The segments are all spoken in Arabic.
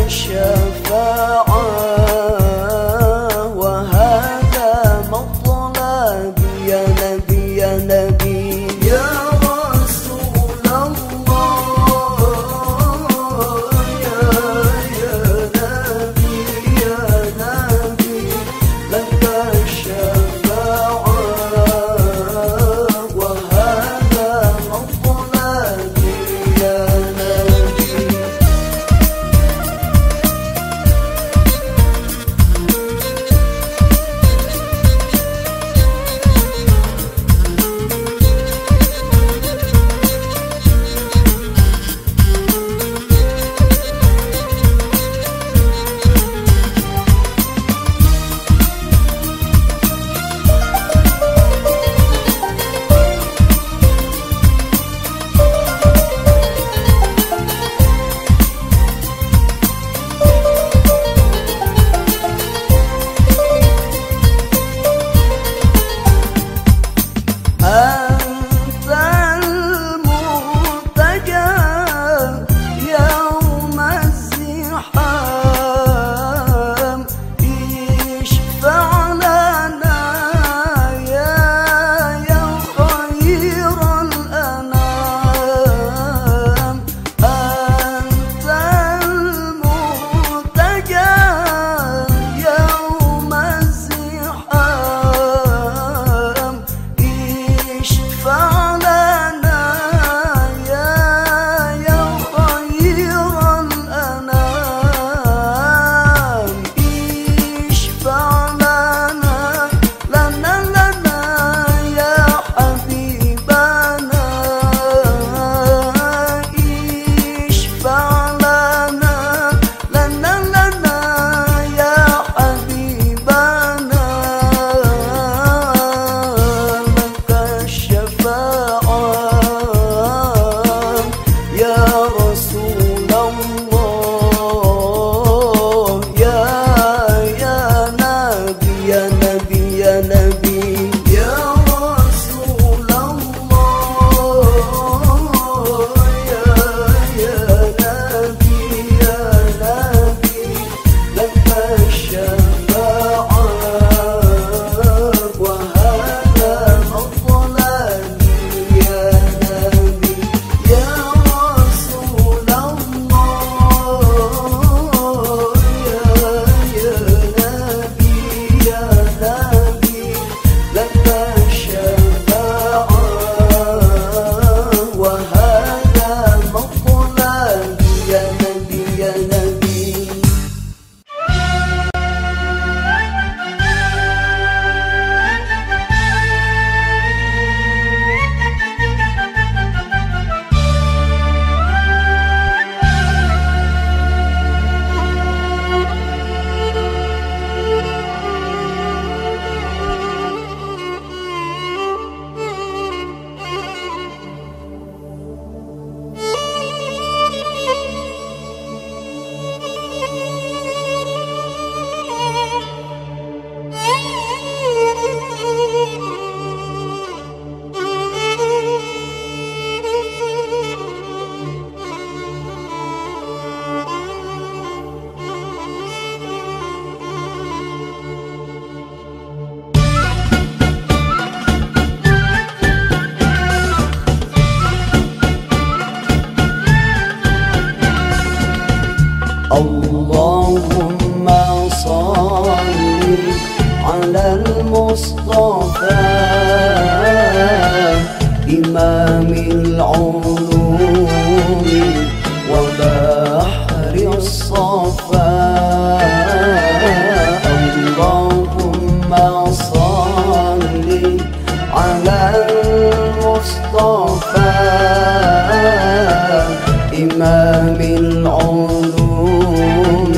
الشفاعة وهذا مطلبي يا نبي يا نبي يا رسول الله يا نبي يا نبي لك الشفاعة وهذا مطلبي يا نبي. اللهم صل على المصطفى إمام العلوم وبحر الصفا. اللهم صل على المصطفى إمام العلوم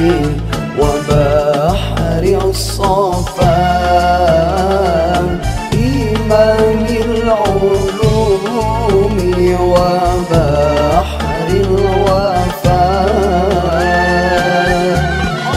وبحر الصفا. إمام العلوم وبحر الوفا.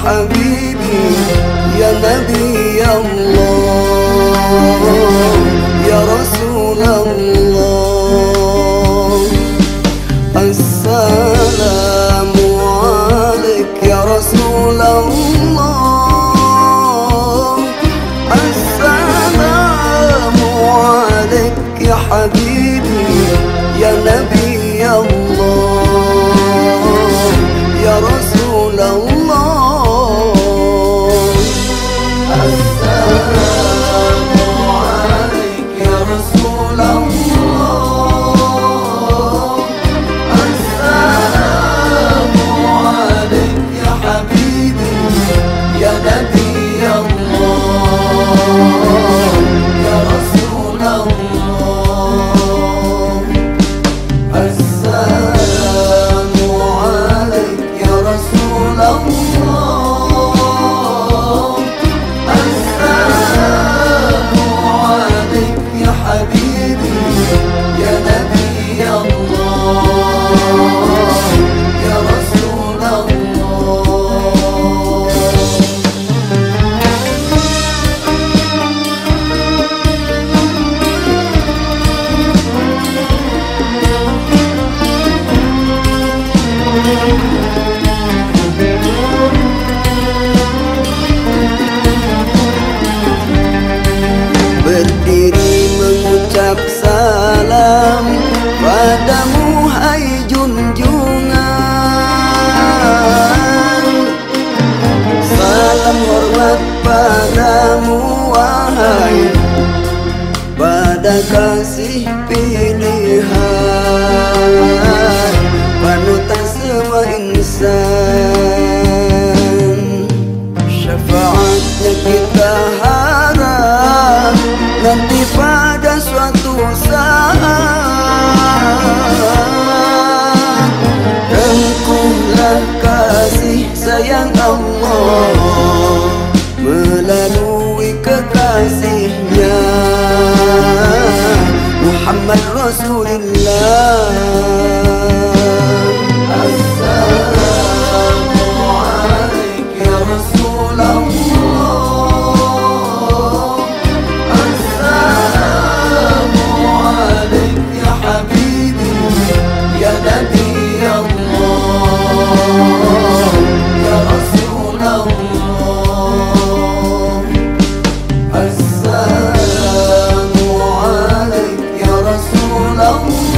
حبيبي يا نبي الله يا رسول الله. السلام عليك يا رسول الله، السلام عليك يا حبيبي يا نبي الله يا رسول الله. السلام عليك يا رسول الله، السلام عليك يا حبيبي يا نبي الله يا رسول الله. السلام عليك يا رسول الله، السلام عليك يا حبيبي يا نبي الله يا رسول الله. Berdiri mengucap salam padamu hai junjungan, salam hormat padamu wahai pada kasih pilihan panutan semua insan. Syafaatnya kita harap nanti pada suatu saat. Rengkuhlah kasih sayang Allah melalui kekasihnya Muhammad Rasulullah. Assalamu alaikum ya Rasulullah, assalamu alaikum ya habibi ya nabi Allah ya Rasulullah. Assalamu alaikum ya Rasulullah,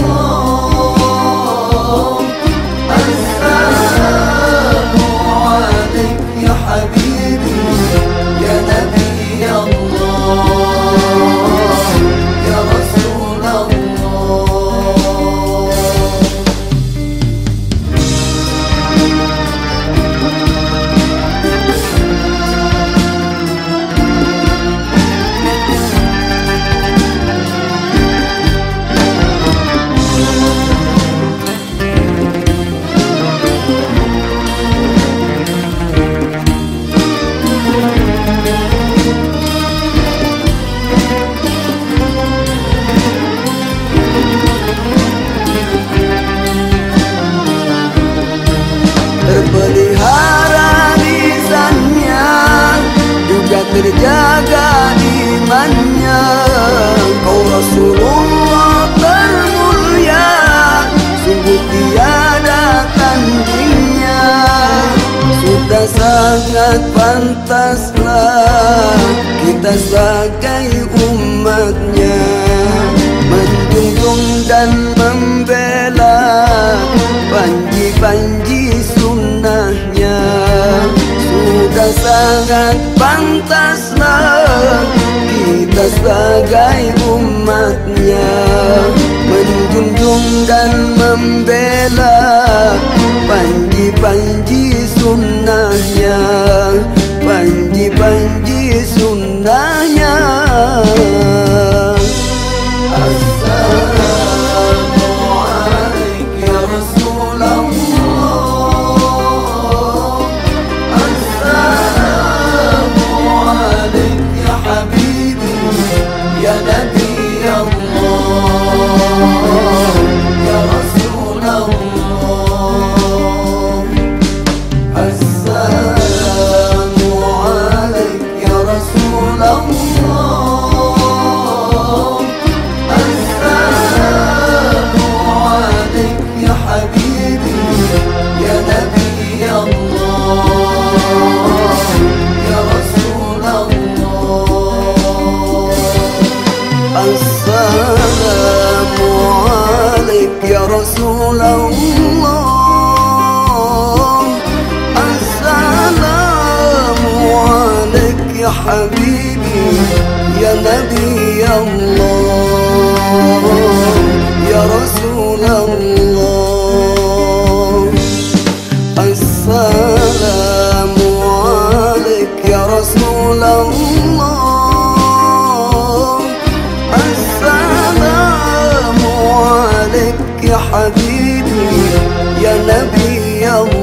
assalamu alaikum ya habibi ya nabi Allah ya Rasulullah. Terpelihara lisannya, juga terjaga imannya. Kau Rasulullah termulia, sungguh tiada tandingnya. Sudah sangat pantaslah kita sebagai umatnya menjunjung dan membela panji-panji sunnahnya. Sudah sangat pantaslah kita sebagai umatnya menjunjung dan membela panji-panji sunnahnya, panji-panji sunnahnya. Assalamu alaikum ya Rasulullah, assalamu alaikum ya habibi ya nabi Allah ya Rasulullah. يا حبيبي يا نبي الله يا رسول الله. السلام عليك يا رسول الله، السلام عليك يا حبيبي يا نبي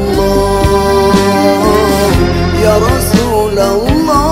الله يا رسول الله.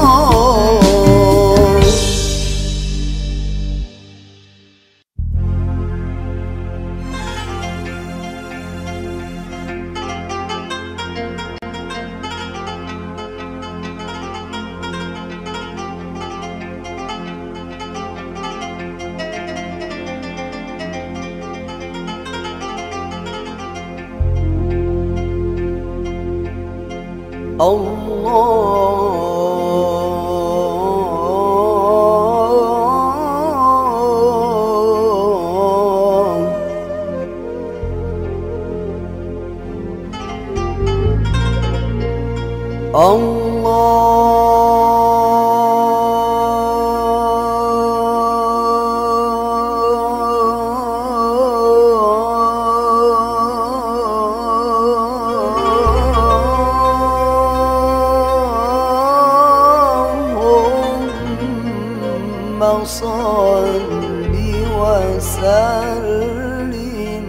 صل وسلم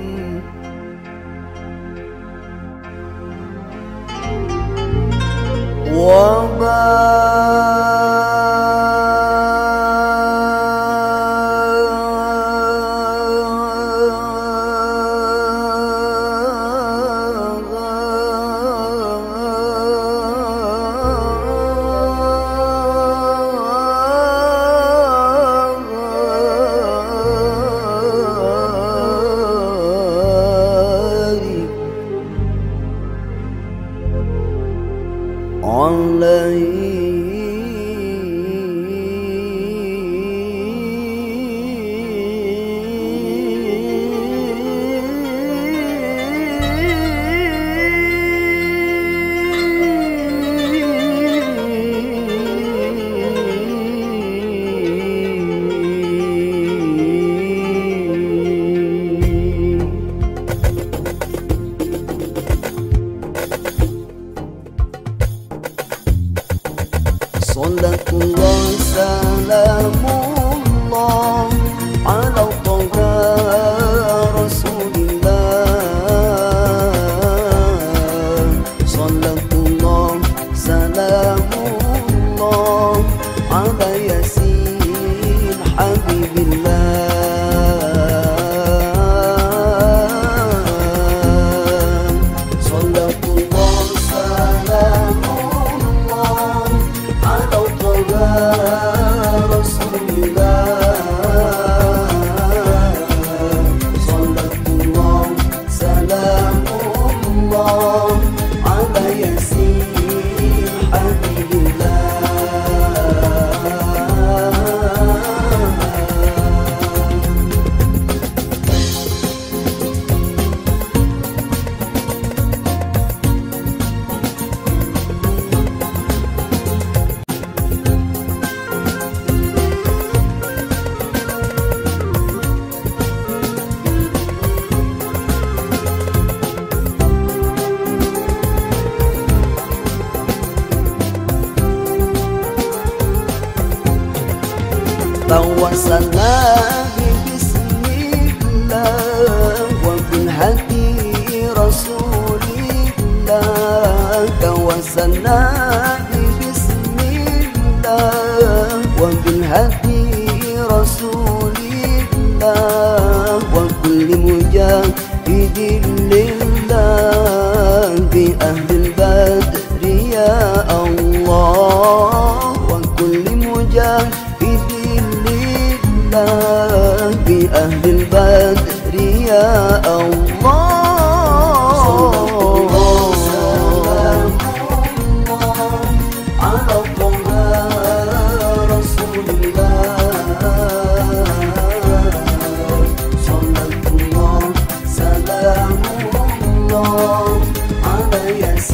Salatullah salamullah ala Taha Rasulillah. Salatullah salamullah ala Yasin Habibillah. Salatullah salamullah ala Rasulillah. Salatullah salamullah ala Yasin Habibillah. Tawassalna bismillah wa bil hadi Rasulillah. Tawassalna bismillah wa bil hadi Rasulillah wa kulli mujahidin lillah bi ahlil badri ya Allah. Wa kulli mujahidin bi ahlil badri ya Allah. Salatullah salamullah ala Taha Rasulillah. Salatullah salamullah ala Yasin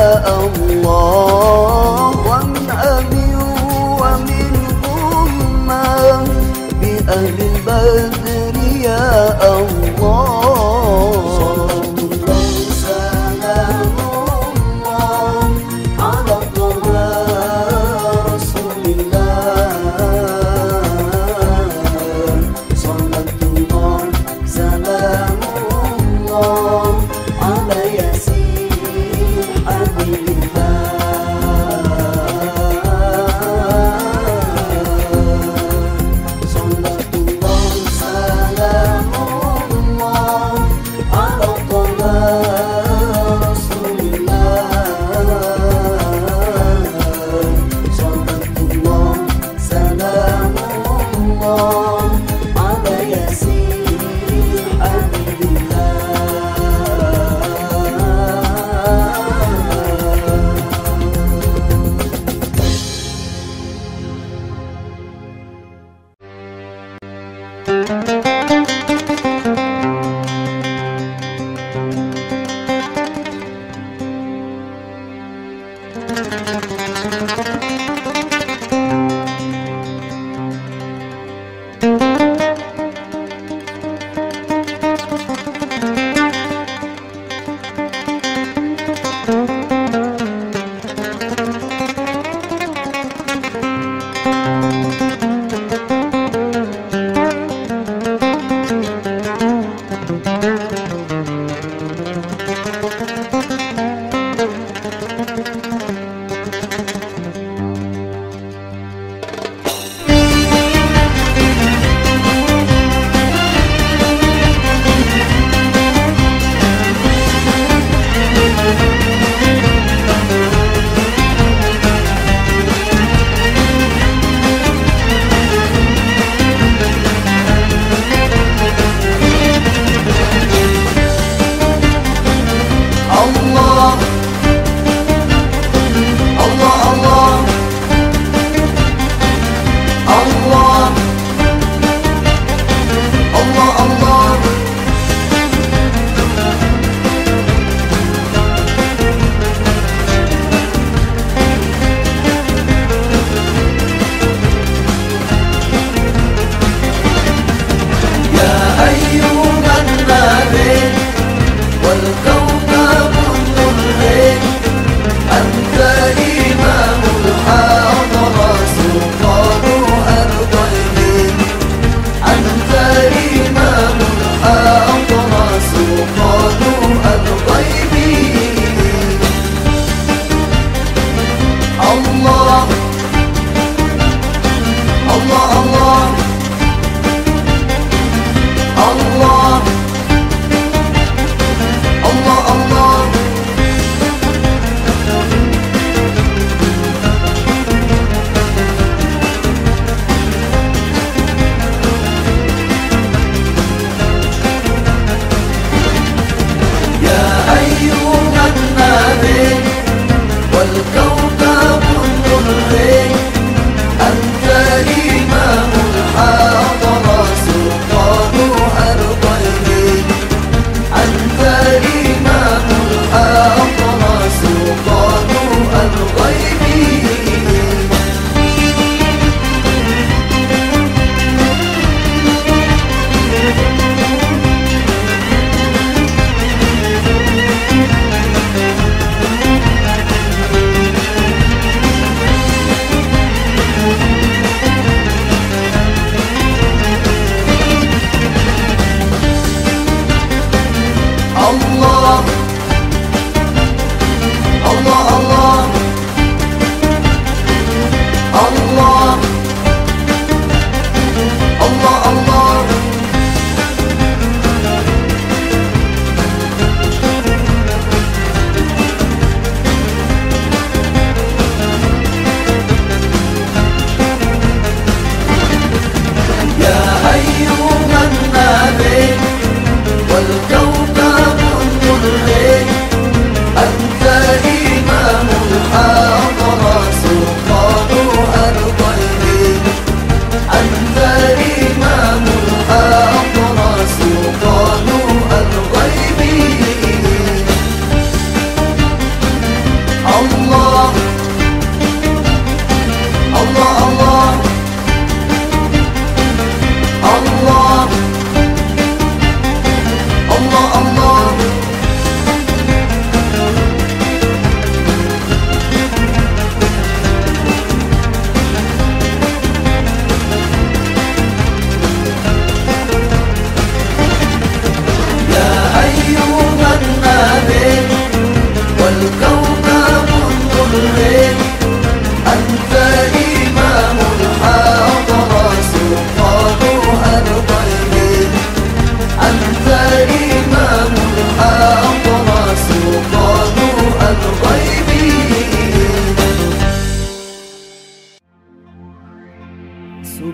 الله ومن أبي ومن أمة بأهل البدر يا الله سلام الله على طه رسول الله صلاة الله سلام الله على ياسين حبيب الله صلاة الله سلام الله على طه رسول الله صلاة الله سلام الله على ياسين حبيب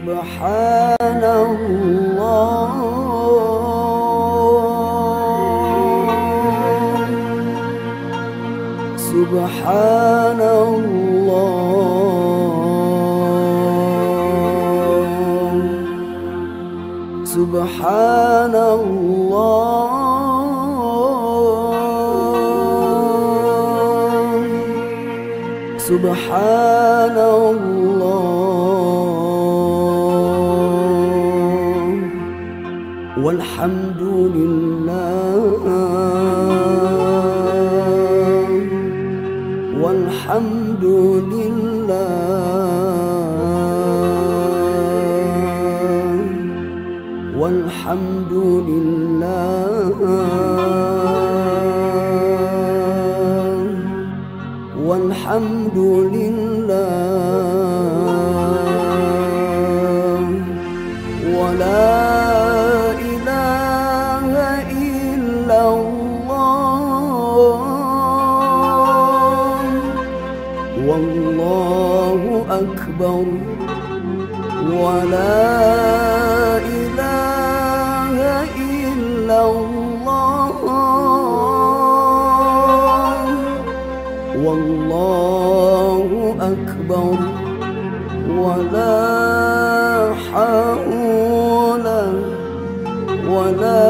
سبحان الله سبحان الله سبحان الله سبحان الله والحمد لله والحمد لله والحمد لله والحمد لله ولا إله إلا الله والله أكبر ولا إله إلا الله والله أكبر ولا حول ولا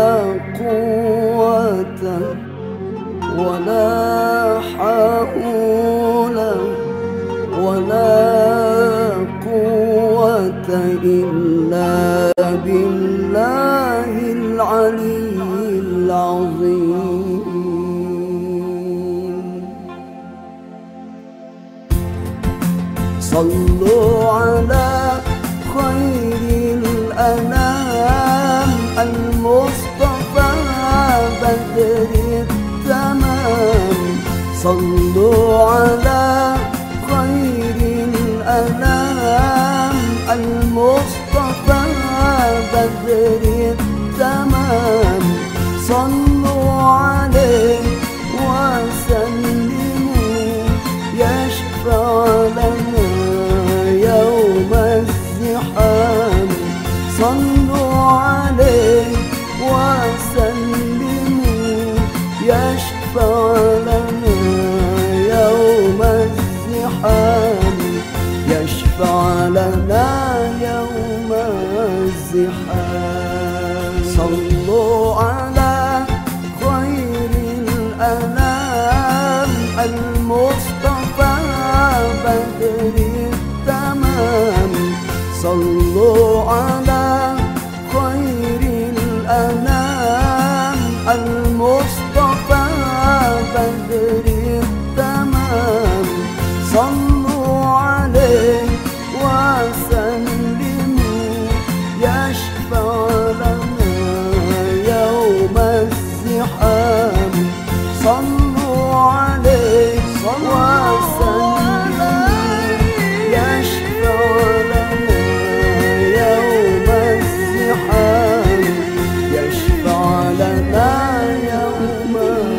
قوة ولا حول ولا قوة إلا بالله العلي العظيم صلوا على خير الأنام المصطفى بدر التمام صلوا على خير الأنام المصطفى بدر التمام صلوا عليه وسلموا يشفع لنا يوم الزحام صلوا عليه وسلموا يشفع لنا يوم الزحام يشفع لنا يوم الزحام صلوا على خير الأنام المصطفى بدر التمام صلوا على خير الأنام المصطفى بدر التمام صلوا عليه وسلموا يشفع لنا يوم الزحام صلوا عليه وسلموا يشفع لنا يوم الزحام يشفع لنا يوم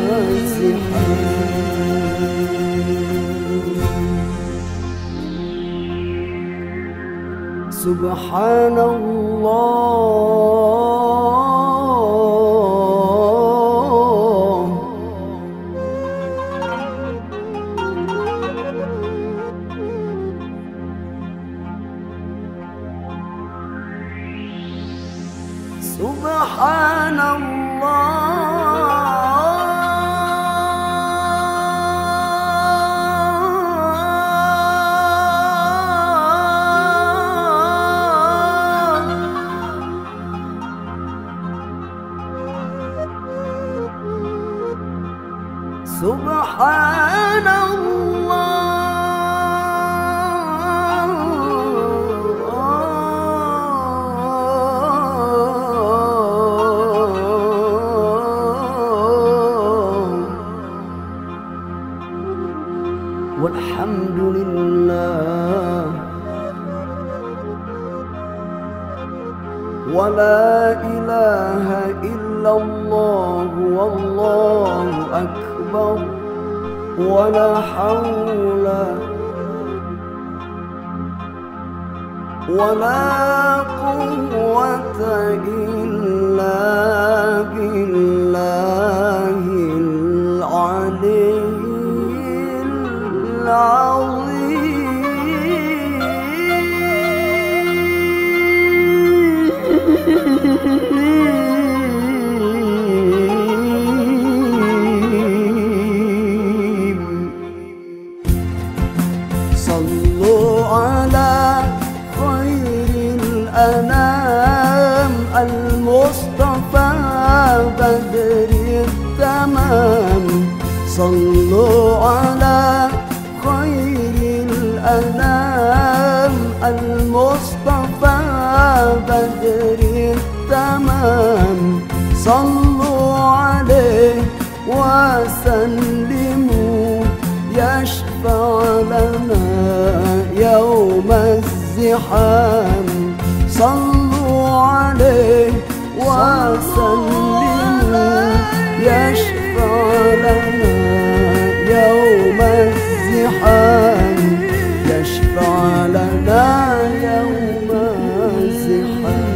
الزحام سبحان الله سبحان سبحان والحمد لله ولا إله إلا الله والله أكبر ولا حول ولا قوة إلا بالله العلي العظيم. صلوا على خير الأنام المصطفى بدر التمام. صلوا على خير الأنام المصطفى بدر التمام. صلوا عليه وسلموا يشفع لنا يوم الزحام. صلوا عليه وسلموا يشفع لنا يوم الزحام. يشفع لنا يوم الزحام.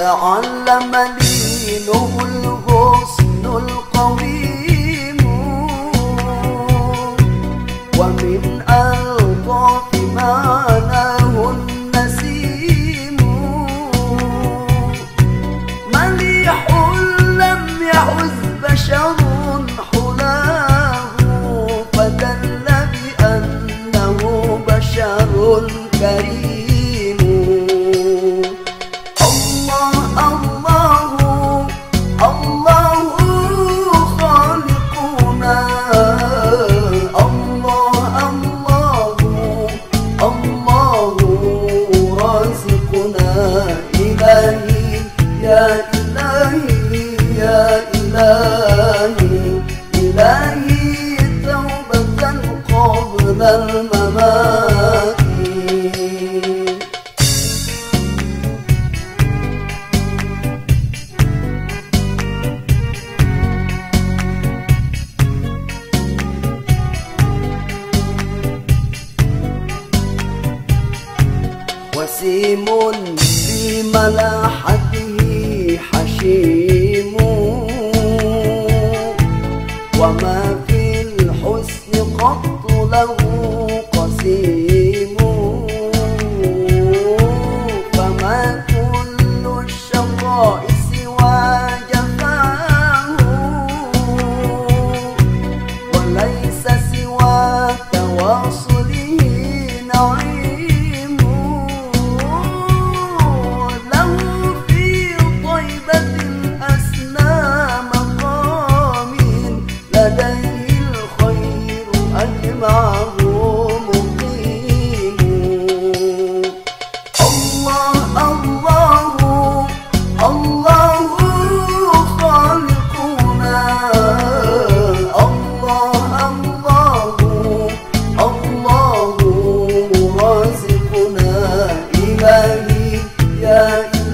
تعلم دينه الغصن القويم ومن ألطاف معناه النسيم مليح لم يعز بشر حلاه فدل بأنه بشر كريم إلهي توبة قبل الممات وسيم في ملاحته حشيم وما في الحسن قط له قسيم فما كل الشقاء سوى جفاه وليس سوى تواصله نعيم له في طيبة أسنى مقام لديه الخير أجمعه مقيم الله خالقنا الله رازقنا إلهي يا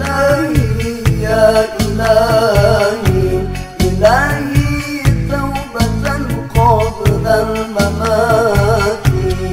إلهي توبة قبل الممات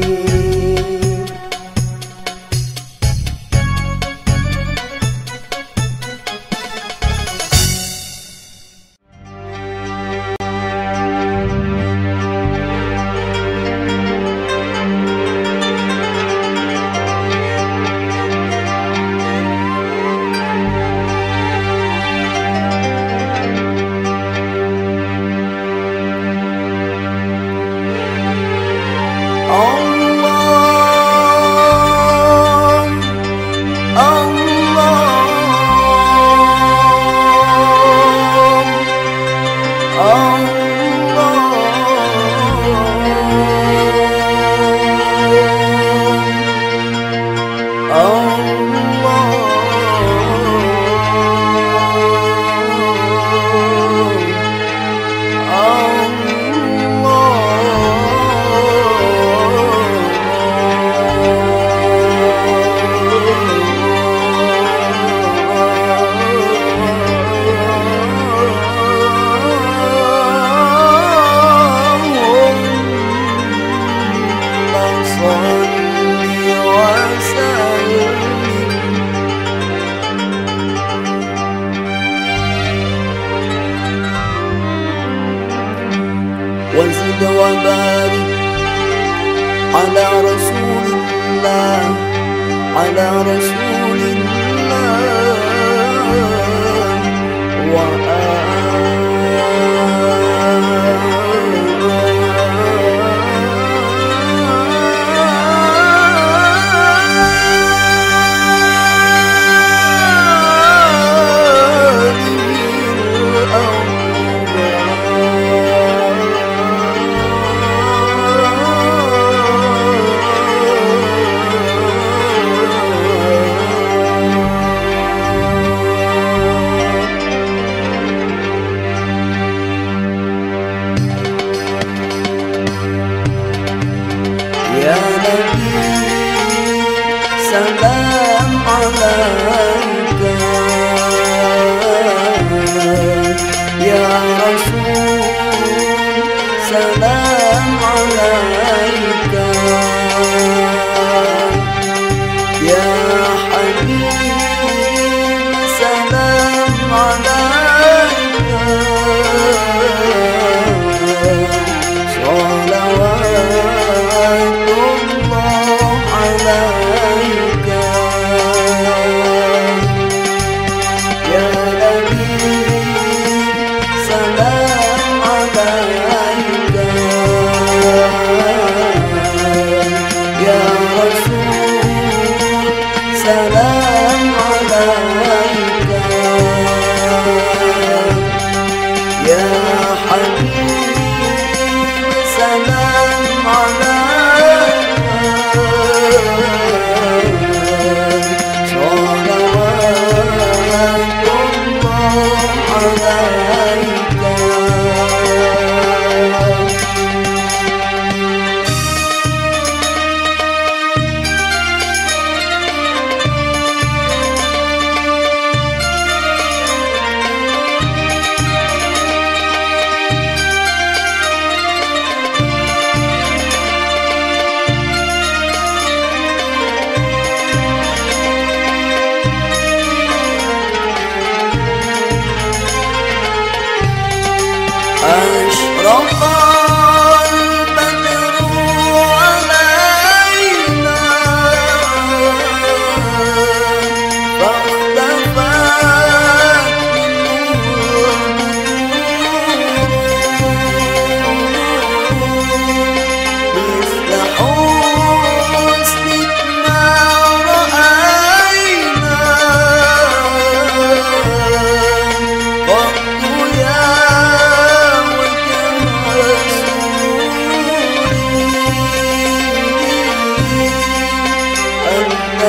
وزد وبارك على رسول الله يا نبي سلام عليك يا رسول سلام عليك يا حبيب سلام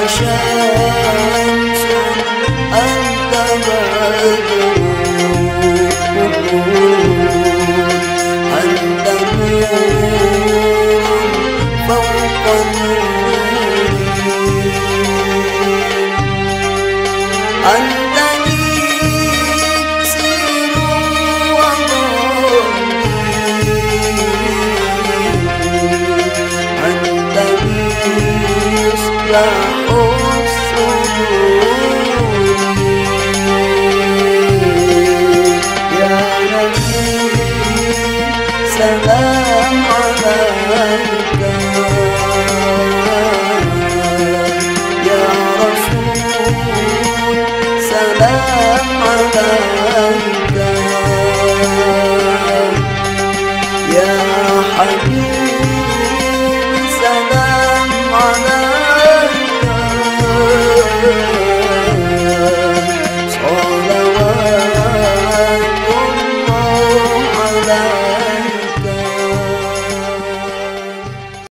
شمس أنت بدر أنت نور فوق النور أنت إكسير وضري أنت مصباح سلام عليك يا رسول سلام عليك